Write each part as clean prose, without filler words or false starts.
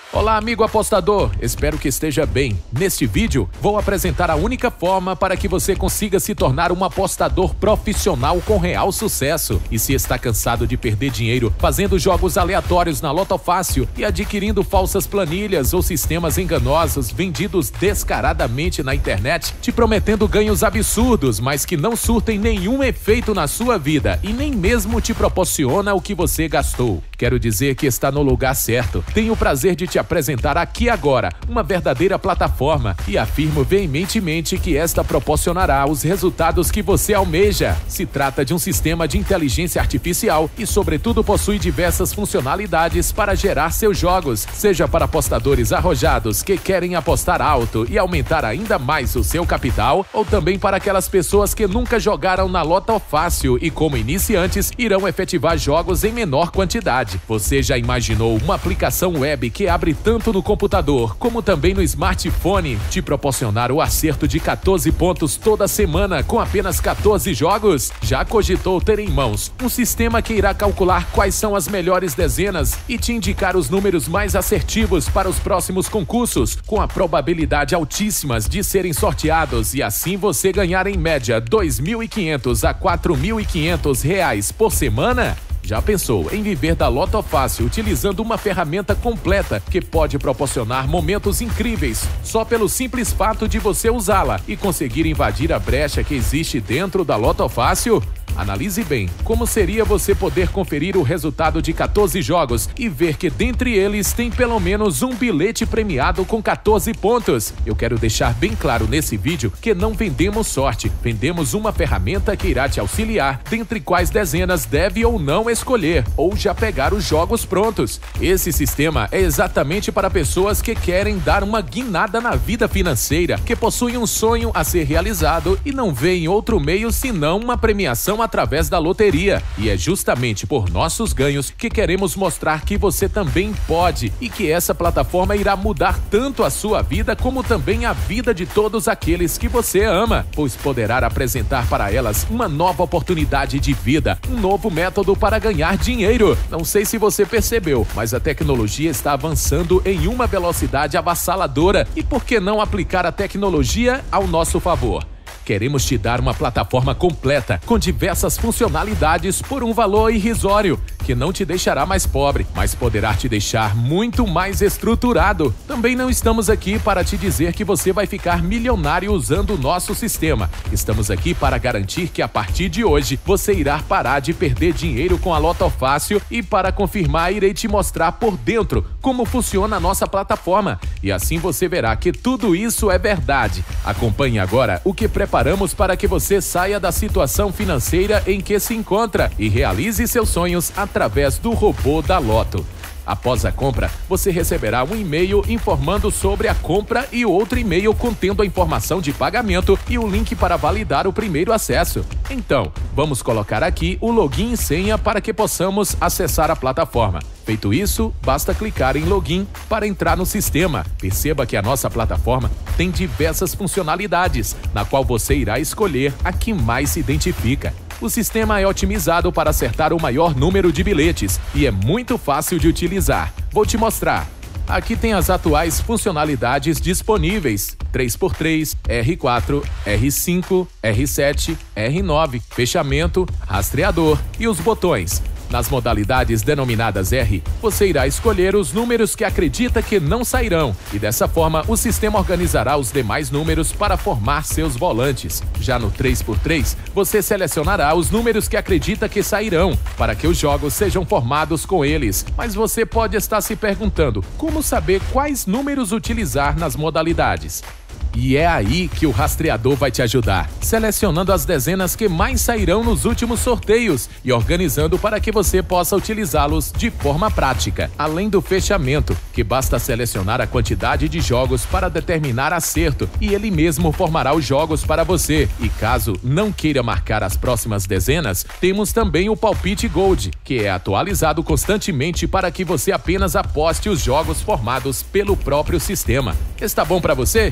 Olá, amigo apostador, espero que esteja bem. Neste vídeo, vou apresentar a única forma para que você consiga se tornar um apostador profissional com real sucesso. E se está cansado de perder dinheiro fazendo jogos aleatórios na Loto Fácil e adquirindo falsas planilhas ou sistemas enganosos vendidos descaradamente na internet, te prometendo ganhos absurdos, mas que não surtem nenhum efeito na sua vida e nem mesmo te proporciona o que você gastou. Quero dizer que está no lugar certo. Tenho o prazer de te apresentar aqui agora uma verdadeira plataforma e afirmo veementemente que esta proporcionará os resultados que você almeja. Se trata de um sistema de inteligência artificial e, sobretudo, possui diversas funcionalidades para gerar seus jogos, seja para apostadores arrojados que querem apostar alto e aumentar ainda mais o seu capital, ou também para aquelas pessoas que nunca jogaram na Loto Fácil e, como iniciantes, irão efetivar jogos em menor quantidade. Você já imaginou uma aplicação web que abre tanto no computador como também no smartphone, te proporcionar o acerto de 14 pontos toda semana com apenas 14 jogos? Já cogitou ter em mãos um sistema que irá calcular quais são as melhores dezenas e te indicar os números mais assertivos para os próximos concursos, com a probabilidade altíssimas de serem sorteados e assim você ganhar em média R$ 2.500 a R$ 4.500 por semana? Já pensou em viver da Loto Fácil utilizando uma ferramenta completa que pode proporcionar momentos incríveis só pelo simples fato de você usá-la e conseguir invadir a brecha que existe dentro da Loto Fácil? Analise bem como seria você poder conferir o resultado de 14 jogos e ver que dentre eles tem pelo menos um bilhete premiado com 14 pontos. Eu quero deixar bem claro nesse vídeo que não vendemos sorte, vendemos uma ferramenta que irá te auxiliar dentre quais dezenas deve ou não escolher, ou já pegar os jogos prontos. Esse sistema é exatamente para pessoas que querem dar uma guinada na vida financeira, que possuem um sonho a ser realizado e não veem outro meio senão uma premiação através da loteria. E é justamente por nossos ganhos que queremos mostrar que você também pode e que essa plataforma irá mudar tanto a sua vida como também a vida de todos aqueles que você ama, pois poderá apresentar para elas uma nova oportunidade de vida, um novo método para ganhar dinheiro. Não sei se você percebeu, mas a tecnologia está avançando em uma velocidade avassaladora e por que não aplicar a tecnologia ao nosso favor? Queremos te dar uma plataforma completa, com diversas funcionalidades por um valor irrisório, que não te deixará mais pobre, mas poderá te deixar muito mais estruturado. Também não estamos aqui para te dizer que você vai ficar milionário usando o nosso sistema. Estamos aqui para garantir que a partir de hoje você irá parar de perder dinheiro com a Loto Fácil e para confirmar irei te mostrar por dentro como funciona a nossa plataforma. E assim você verá que tudo isso é verdade. Acompanhe agora o que preparamos para que você saia da situação financeira em que se encontra e realize seus sonhos através do robô da Loto. Após a compra, você receberá um e-mail informando sobre a compra e outro e-mail contendo a informação de pagamento e o link para validar o primeiro acesso. Então, vamos colocar aqui o login e senha para que possamos acessar a plataforma. Feito isso, basta clicar em login para entrar no sistema. Perceba que a nossa plataforma tem diversas funcionalidades, na qual você irá escolher a que mais se identifica. O sistema é otimizado para acertar o maior número de bilhetes e é muito fácil de utilizar. Vou te mostrar. Aqui tem as atuais funcionalidades disponíveis: 3x3, R4, R5, R7, R9, fechamento, rastreador e os botões. Nas modalidades denominadas R, você irá escolher os números que acredita que não sairão e dessa forma o sistema organizará os demais números para formar seus volantes. Já no 3x3, você selecionará os números que acredita que sairão para que os jogos sejam formados com eles. Mas você pode estar se perguntando como saber quais números utilizar nas modalidades. E é aí que o rastreador vai te ajudar, selecionando as dezenas que mais sairão nos últimos sorteios e organizando para que você possa utilizá-los de forma prática. Além do fechamento, que basta selecionar a quantidade de jogos para determinar acerto e ele mesmo formará os jogos para você. E caso não queira marcar as próximas dezenas, temos também o Palpite Gold, que é atualizado constantemente para que você apenas aposte os jogos formados pelo próprio sistema. Está bom para você? Então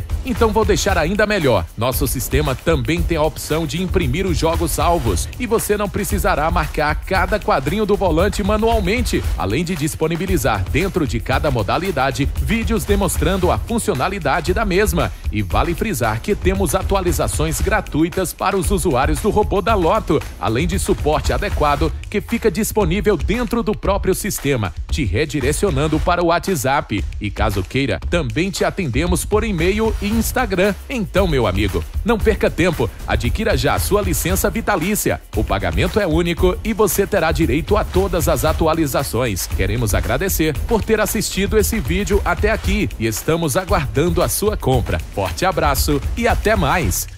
Então vou deixar ainda melhor. Nosso sistema também tem a opção de imprimir os jogos salvos e você não precisará marcar cada quadrinho do volante manualmente, além de disponibilizar dentro de cada modalidade vídeos demonstrando a funcionalidade da mesma. E vale frisar que temos atualizações gratuitas para os usuários do robô da Loto, além de suporte adequado que fica disponível dentro do próprio sistema, te redirecionando para o WhatsApp. E caso queira, também te atendemos por e-mail e Instagram. Então, meu amigo, não perca tempo, adquira já a sua licença vitalícia. O pagamento é único e você terá direito a todas as atualizações. Queremos agradecer por ter assistido esse vídeo até aqui e estamos aguardando a sua compra. Forte abraço e até mais!